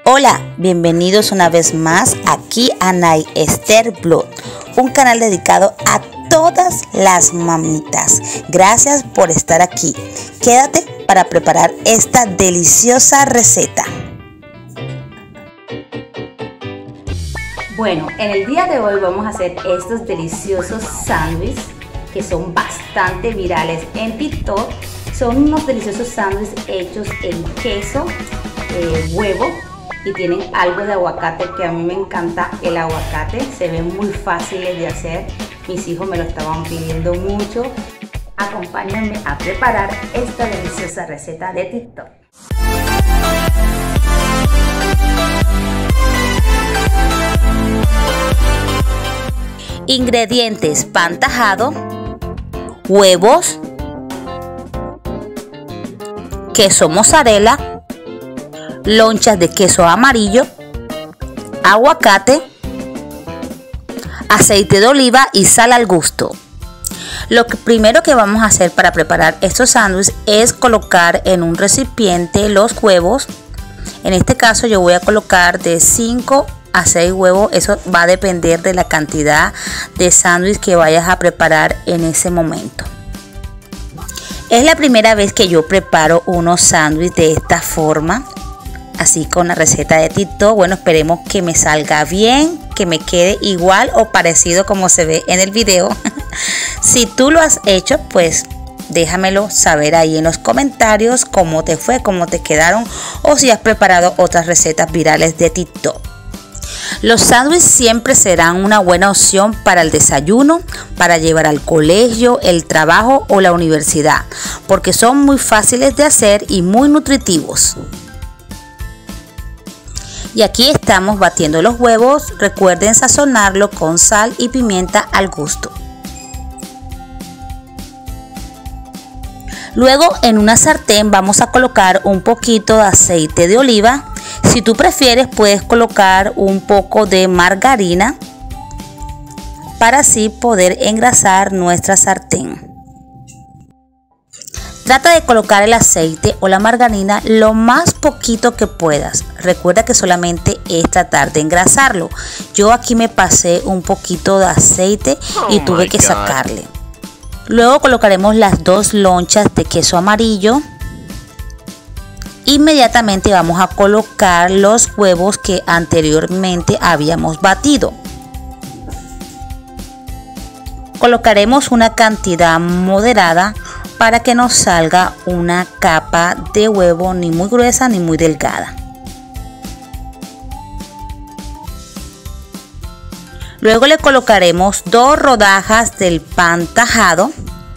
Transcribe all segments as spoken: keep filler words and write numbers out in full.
Hola, bienvenidos una vez más aquí a Nay Esther Blog, un canal dedicado a todas las mamitas. Gracias por estar aquí. Quédate para preparar esta deliciosa receta. Bueno, en el día de hoy vamos a hacer estos deliciosos sándwiches que son bastante virales en TikTok. Son unos deliciosos sándwiches hechos en queso, eh, huevo y tienen algo de aguacate, que a mí me encanta el aguacate. Se ven muy fáciles de hacer. Mis hijos me lo estaban pidiendo mucho. Acompáñenme a preparar esta deliciosa receta de TikTok. Ingredientes: pan tajado, huevos, queso mozzarella, lonchas de queso amarillo, aguacate, aceite de oliva y sal al gusto. Lo que primero que vamos a hacer para preparar estos sándwiches es colocar en un recipiente los huevos. En este caso yo voy a colocar de cinco a seis huevos. Eso va a depender de la cantidad de sándwich que vayas a preparar en ese momento. Es la primera vez que yo preparo unos sándwiches de esta forma, así con la receta de TikTok. Bueno, esperemos que me salga bien, que me quede igual o parecido como se ve en el video. Si tú lo has hecho, pues déjamelo saber ahí en los comentarios cómo te fue, cómo te quedaron, o si has preparado otras recetas virales de TikTok. Los sándwiches siempre serán una buena opción para el desayuno, para llevar al colegio, el trabajo o la universidad, porque son muy fáciles de hacer y muy nutritivos. Y aquí estamos batiendo los huevos. Recuerden sazonarlo con sal y pimienta al gusto. Luego en una sartén vamos a colocar un poquito de aceite de oliva. Si tú prefieres, puedes colocar un poco de margarina para así poder engrasar nuestra sartén. Trata de colocar el aceite o la margarina lo más poquito que puedas. Recuerda que solamente es tratar de engrasarlo. Yo aquí me pasé un poquito de aceite y tuve que sacarle. Luego colocaremos las dos lonchas de queso amarillo. Inmediatamente vamos a colocar los huevos que anteriormente habíamos batido. Colocaremos una cantidad moderada para que nos salga una capa de huevo ni muy gruesa ni muy delgada. Luego le colocaremos dos rodajas del pan tajado.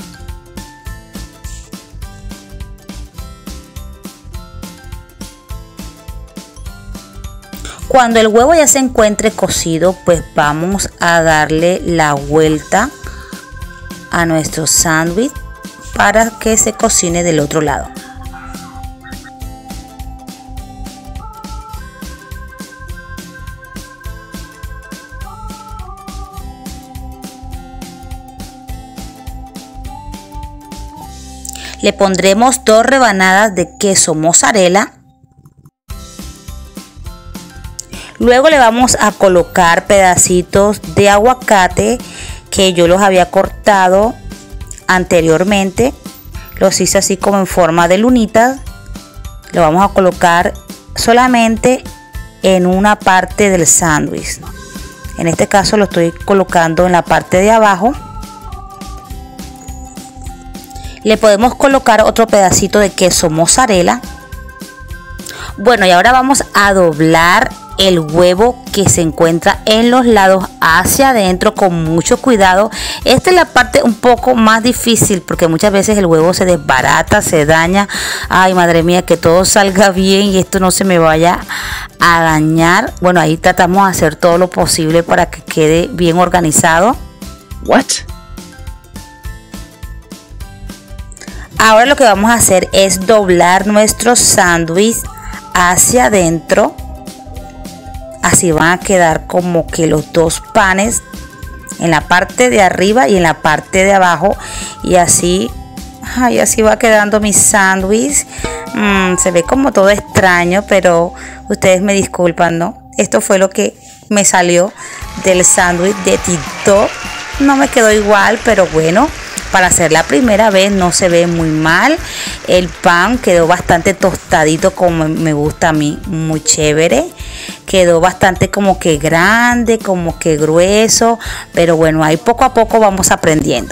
Cuando el huevo ya se encuentre cocido, pues vamos a darle la vuelta a nuestro sándwich para que se cocine del otro lado. Le pondremos dos rebanadas de queso mozzarella. Luego le vamos a colocar pedacitos de aguacate que yo los había cortado anteriormente. Los hice así como en forma de lunitas. Lo vamos a colocar solamente en una parte del sándwich. En este caso lo estoy colocando en la parte de abajo. Le podemos colocar otro pedacito de queso mozzarella. Bueno, y ahora vamos a doblar el huevo que se encuentra en los lados hacia adentro con mucho cuidado. Esta es la parte un poco más difícil porque muchas veces el huevo se desbarata, se daña. Ay, madre mía, que todo salga bien y esto no se me vaya a dañar. Bueno, ahí tratamos de hacer todo lo posible para que quede bien organizado. What? Ahora lo que vamos a hacer es doblar nuestro sándwich hacia adentro. Así van a quedar como que los dos panes en la parte de arriba y en la parte de abajo. Y así, ay, así va quedando mi sándwich. Mm, se ve como todo extraño, pero Ustedes me disculpan, ¿no? Esto fue lo que me salió del sándwich de TikTok. No me quedó igual, pero bueno, para hacer la primera vez no se ve muy mal. El pan quedó bastante tostadito como me gusta a mí, muy chévere. Quedó bastante como que grande, como que grueso, pero bueno, ahí poco a poco vamos aprendiendo.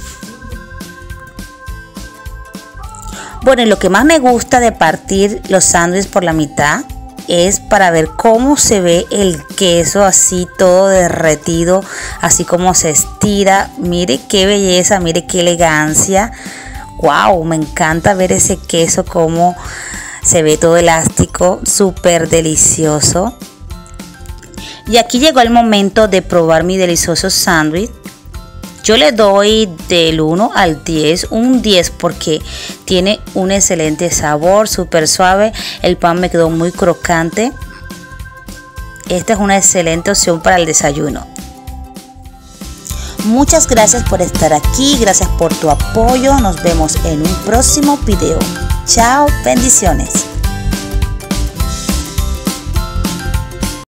Bueno, y lo que más me gusta de partir los sándwiches por la mitad es para ver cómo se ve el queso así todo derretido, así como se estira. Mire qué belleza, mire qué elegancia. Wow, me encanta ver ese queso como se ve todo elástico, súper delicioso. Y aquí llegó el momento de probar mi delicioso sándwich. Yo le doy del uno al diez, un diez porque tiene un excelente sabor, súper suave. El pan me quedó muy crocante. Esta es una excelente opción para el desayuno. Muchas gracias por estar aquí, gracias por tu apoyo. Nos vemos en un próximo video. Chao, bendiciones.